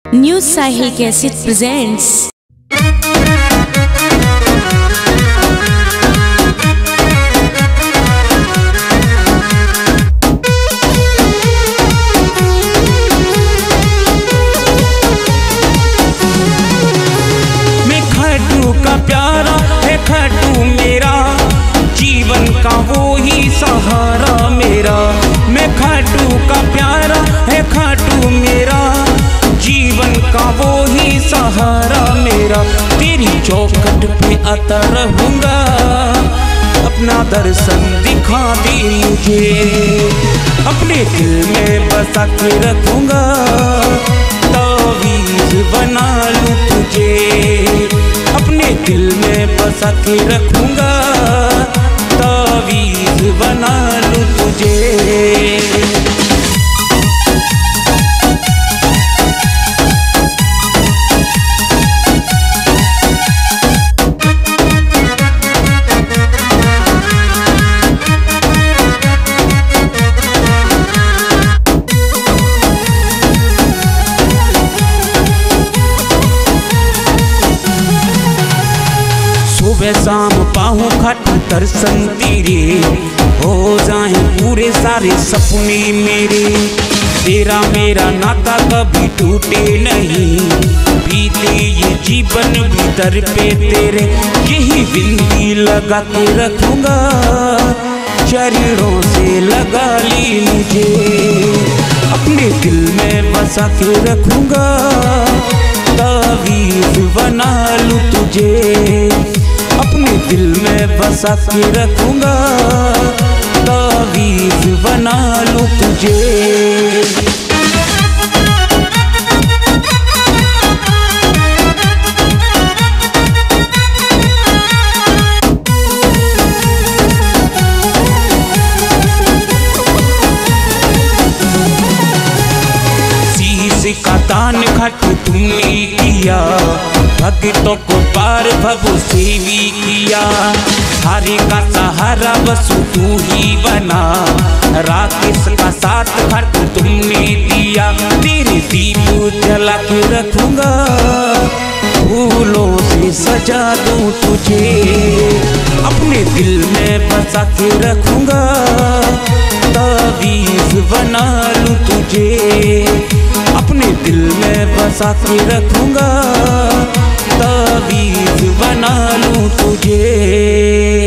New साहिल cassette presents. मैं खट्टू का प्यारा है, खट्टू मेरा जीवन का वो ही सहारा मेरा। मैं खट्टू का प्यारा है, खट्टू मेरा जीवन का वो ही सहारा मेरा। तेरी चौखट पे आता रहूंगा, अपना दर्शन दिखा दे मुझे। अपने दिल में बसा के रखूंगा, तावीज़ बना लूं तुझे। अपने दिल में बसा के रखूंगा, तावीज़ बना लूं तुझे। सुबह शाम पाहूं खट दर्शन तेरे, हो जाए पूरे सारे सपने मेरे। तेरा मेरा नाता कभी टूटे नहीं, बीते ये जीवन भीतर पे तेरे। यही बिंदी लगा के रखूंगा, चरणों से लगा ली मुझे। अपने दिल में बसा के रखूंगा, तावीज़ बना लूं तुझे। अपने दिल में बसा के रखूंगा, तावीज़ बना लूं तुझे। का दान खट तुमने किया, भक्तों को पार भव से भी किया। हारे का सहारा बस तू ही बना, राकेश का साथ खट तुमने दिया। तेरे दीप जला के रखूंगा, फूलों से सजा दूं तुझे। अपने दिल में बसा के रखूंगा, तावीज़ बना लूं तुझे। अपने दिल में बसा के रखूंगा, तावीज़ बना लूं तुझे।